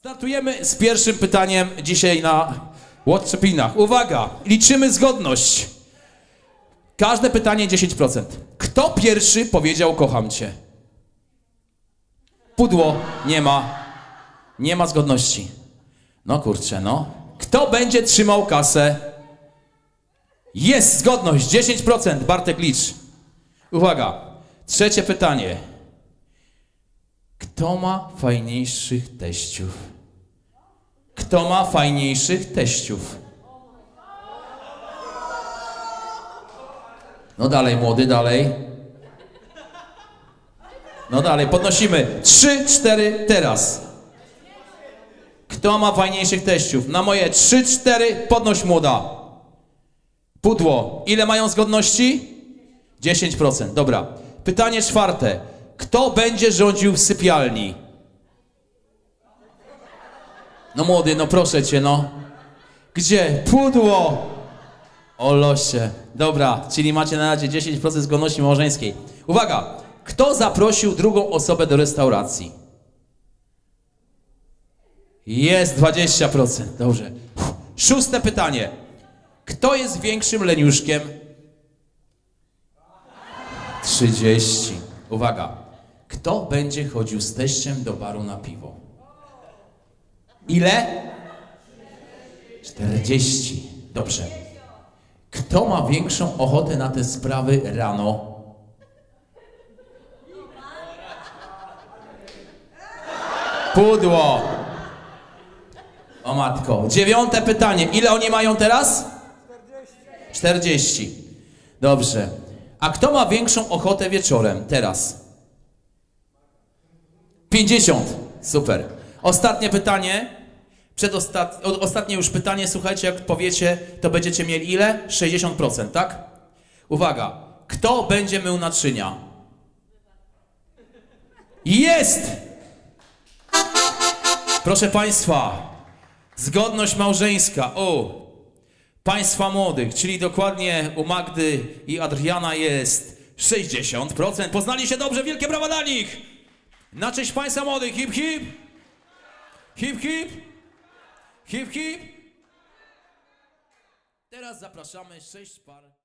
Startujemy z pierwszym pytaniem dzisiaj na Whatsappinach. Uwaga, liczymy zgodność. Każde pytanie 10%. Kto pierwszy powiedział kocham cię? Pudło, nie ma. Nie ma zgodności. No kurczę, no. Kto będzie trzymał kasę? Jest zgodność, 10%. Bartek, licz. Uwaga, trzecie pytanie. Kto ma fajniejszych teściów? Kto ma fajniejszych teściów? No dalej, młody, dalej. No dalej, podnosimy. 3, 4, teraz. Kto ma fajniejszych teściów? Na moje 3, 4, podnoś młoda. Pudło. Ile mają zgodności? 10%. Dobra. Pytanie czwarte. Kto będzie rządził w sypialni? No młody, no proszę cię, no. Gdzie? Pudło! O losie. Dobra, czyli macie na razie 10% zgodności małżeńskiej. Uwaga! Kto zaprosił drugą osobę do restauracji? Jest 20%. Dobrze. Szóste pytanie. Kto jest większym leniuszkiem? 30. Uwaga. Kto będzie chodził z teściem do baru na piwo? Ile? 40. Dobrze. Kto ma większą ochotę na te sprawy rano? Pudło. O matko. 9. pytanie. Ile oni mają teraz? 40. Dobrze. A kto ma większą ochotę wieczorem teraz? 50. Super. Ostatnie pytanie. Ostatnie już pytanie. Słuchajcie, jak powiecie, to będziecie mieli ile? 60%, tak? Uwaga. Kto będzie mył naczynia? Jest! Proszę Państwa, zgodność małżeńska u Państwa młodych, czyli dokładnie u Magdy i Adriana jest 60%. Poznali się dobrze, wielkie brawa dla nich! Na cześć Państwa młodych, hip hip! Hip hip! Hip hip! Teraz zapraszamy 6 par.